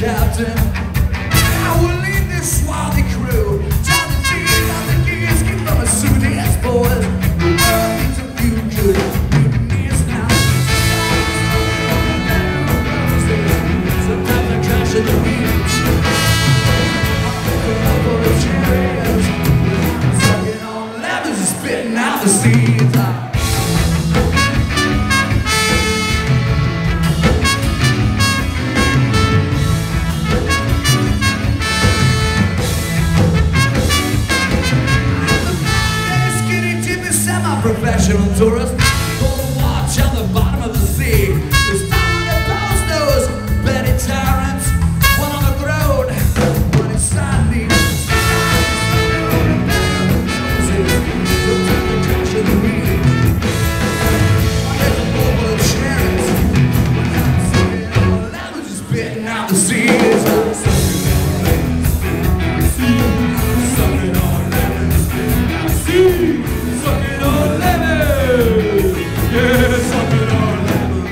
captain. I will lead this swarthy crew. Try to feed on the gears, keep them as soothing as boys. The world needs a few good mutineers now. Sometimes I crash at the wheels. I'm looking over the chariots. I'm sucking on levers and spitting out the seeds. Professional tourist, pull the watch on the bottom of the sea. There's time to post those petty tyrants. One on the road, one inside me. Sometimes they crash in the wheel. There's a bowl full of cherries. I'm sucking on lemons, just spitting out the seeds. I'm sucking on lemons, spitting out the seeds. Sucking on lemon, yeah, sucking on lemon.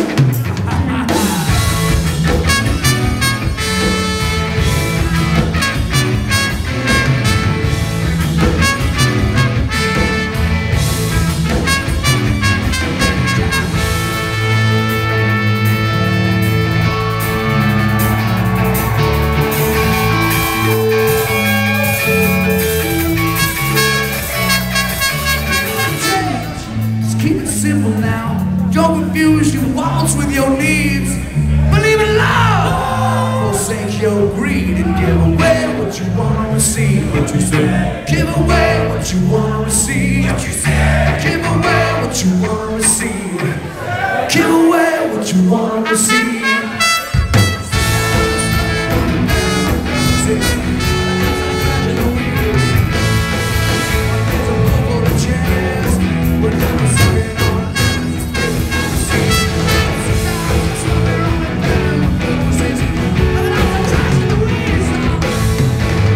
Keep it simple now. Don't confuse your wants with your needs. Believe in love. Forsake your greed and give away what you want to receive. What you say? Give away what you want to receive. What you say? Give away what you want to receive. Give away what you want to receive.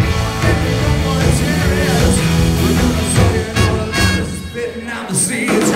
See